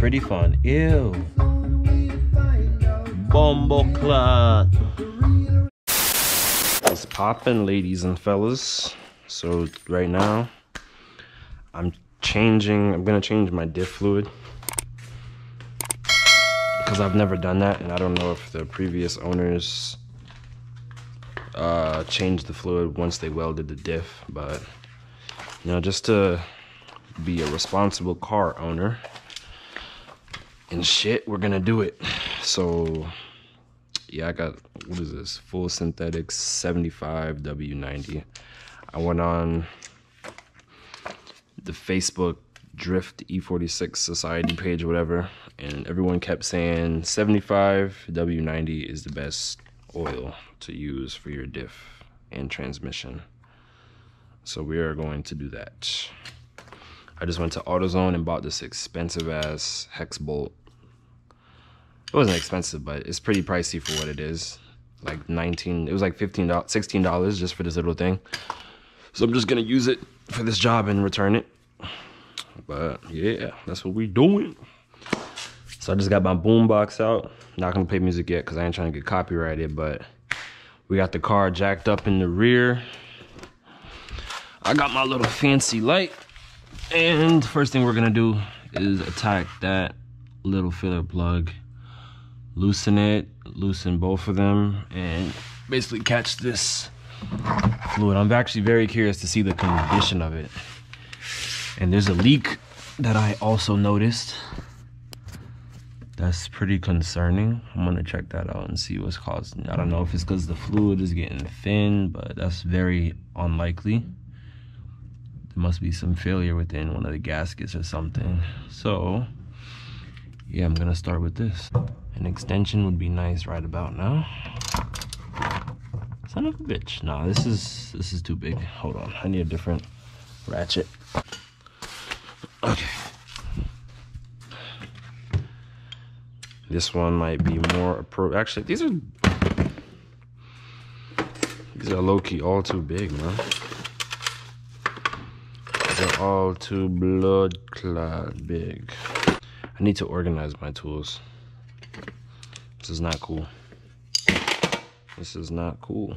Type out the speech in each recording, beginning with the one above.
pretty fun. Ew. Bumbleclot. It's poppin', ladies and fellas. So right now, I'm gonna change my diff fluid. Because I've never done that, and I don't know if the previous owners changed the fluid once they welded the diff, but you know, just to be a responsible car owner and shit, we're gonna do it. So yeah, I got, what is this, full synthetic 75 W90. I went on the Facebook Drift E46 Society page or whatever, and everyone kept saying 75 W90 is the best oil to use for your diff and transmission. So we are going to do that. I just went to AutoZone and bought this expensive ass hex bolt. It wasn't expensive, but it's pretty pricey for what it is. Like it was like $16 just for this little thing. So I'm just gonna use it for this job and return it. But yeah, that's what we doing. So I just got my boombox out. Not gonna play music yet because I ain't trying to get copyrighted, but we got the car jacked up in the rear. I got my little fancy light. And first thing we're gonna do is attack that little filler plug. Loosen it, loosen both of them, and basically catch this fluid. I'm actually very curious to see the condition of it. And there's a leak that I also noticed. That's pretty concerning. I'm gonna check that out and see what's causing it. I don't know if it's because the fluid is getting thin, but that's very unlikely. There must be some failure within one of the gaskets or something. So yeah, I'm gonna start with this. An extension would be nice right about now. Son of a bitch. Nah, this is too big. Hold on, I need a different ratchet. Okay. This one might be more appropriate. Actually, these are low-key all too big, man. They're all too blood clot big. I need to organize my tools. This is not cool. This is not cool.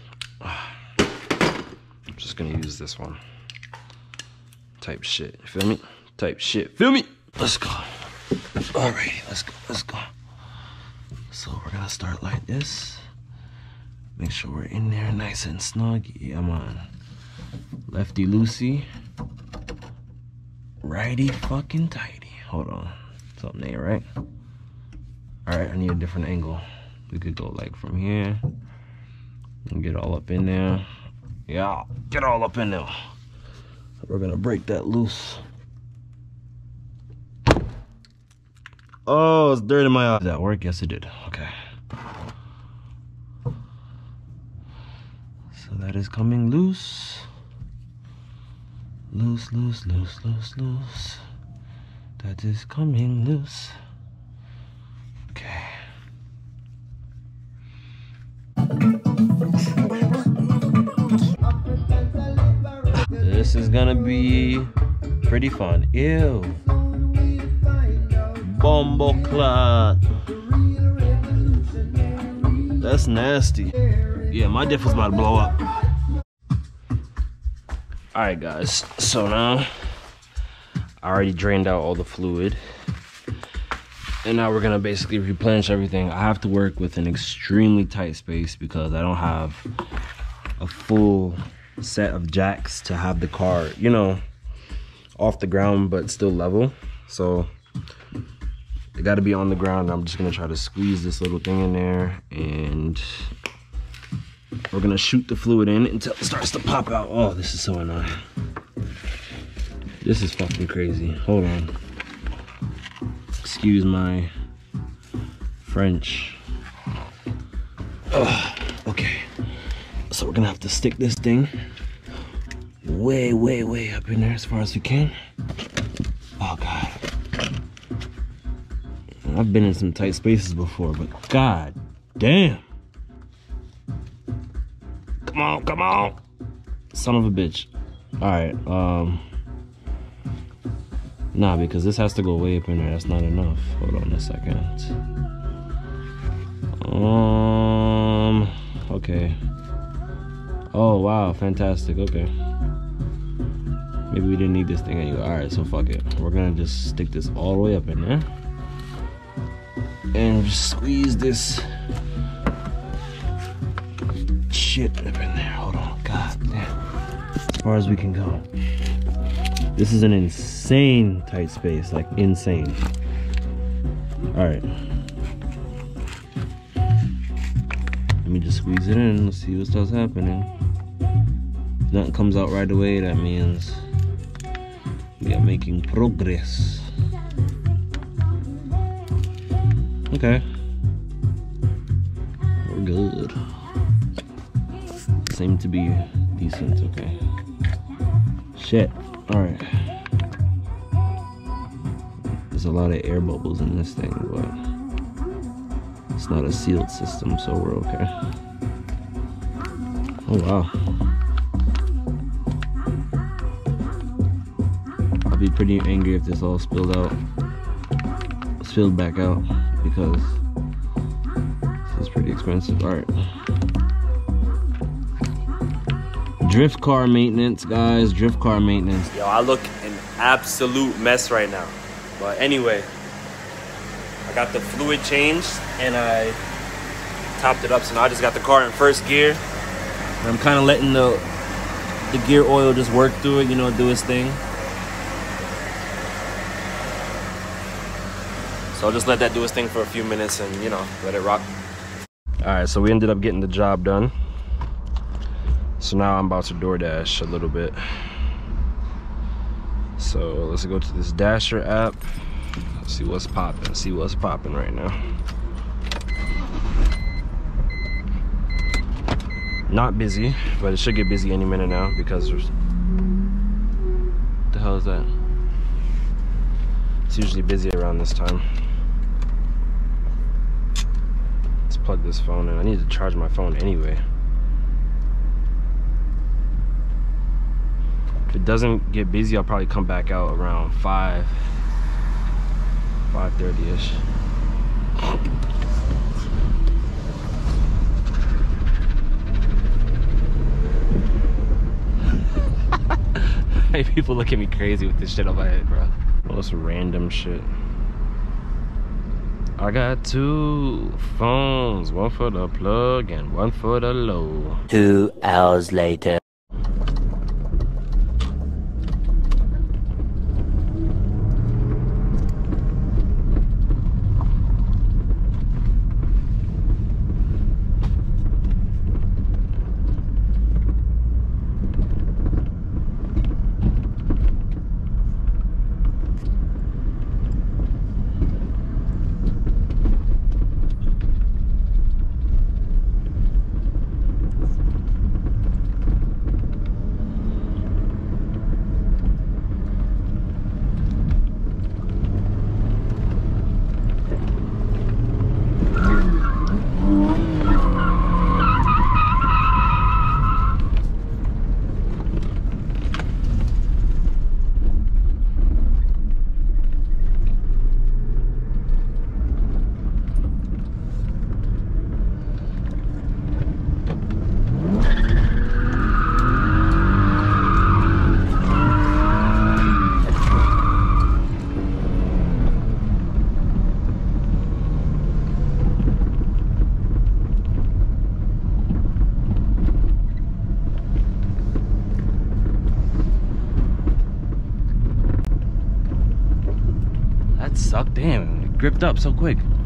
I'm just gonna use this one. Type shit, you feel me? Type shit, feel me? Let's go. Alrighty, let's go. So we're gonna start like this. Make sure we're in there nice and snug. Yeah, I'm on lefty loosey. Righty fucking tighty. Hold on, something there, right? Alright, I need a different angle. We could go like from here and get all up in there. Yeah, get all up in there. We're gonna break that loose. Oh, it's dirt in my eye. Did that work? Yes, it did. Okay. So that is coming loose. Loose, loose, loose, loose, loose. That is coming loose. Okay. This is gonna be pretty fun. Ew. Bumbleclot. That's nasty. Yeah, my diff was about to blow up. Alright guys, so now I already drained out all the fluid. And now we're gonna basically replenish everything. I have to work with an extremely tight space because I don't have a full set of jacks to have the car, you know, off the ground but still level. So it got to be on the ground. I'm just gonna try to squeeze this little thing in there, and we're gonna shoot the fluid in until it starts to pop out. Oh, this is so annoying. This is fucking crazy. Hold on. Excuse my French. Ugh. Okay. So we're gonna have to stick this thing way, way, way up in there as far as we can. Oh God. I've been in some tight spaces before, but God damn. Come on, come on. Son of a bitch. All right, Nah, because this has to go way up in there. That's not enough. Hold on a second. Okay. Oh, wow. Fantastic. Okay. Maybe we didn't need this thing anyway. Alright, so fuck it. We're gonna just stick this all the way up in there. And just squeeze this shit up in there. Hold on. God damn. As far as we can go. This is an insane tight space. Like, insane. Alright. Let me just squeeze it in. Let's see what starts happening. If nothing comes out right away, that means we are making progress. Okay. We're good. Seem to be decent, okay. Shit. Alright. There's a lot of air bubbles in this thing, but it's not a sealed system, so we're okay. Oh wow. I'll be pretty angry if this all spilled back out, because this is pretty expensive. Alright. Drift car maintenance, guys. Drift car maintenance. Yo, I look an absolute mess right now. But anyway, I got the fluid changed and I topped it up. So now I just got the car in first gear. And I'm kind of letting the gear oil just work through it, you know, do its thing. So I'll just let that do its thing for a few minutes and, you know, let it rock. Alright, so we ended up getting the job done. So now I'm about to DoorDash a little bit. So let's go to this Dasher app. See what's popping. See what's popping right now. Not busy, but it should get busy any minute now because there's... What the hell is that? It's usually busy around this time. Let's plug this phone in. I need to charge my phone anyway. If it doesn't get busy, I'll probably come back out around 5:30ish. Hey, people look at me crazy with this shit on my head, bro. Most random shit. I got 2 phones, one for the plug and one for the low. 2 hours later. Suck, damn, it gripped up so quick.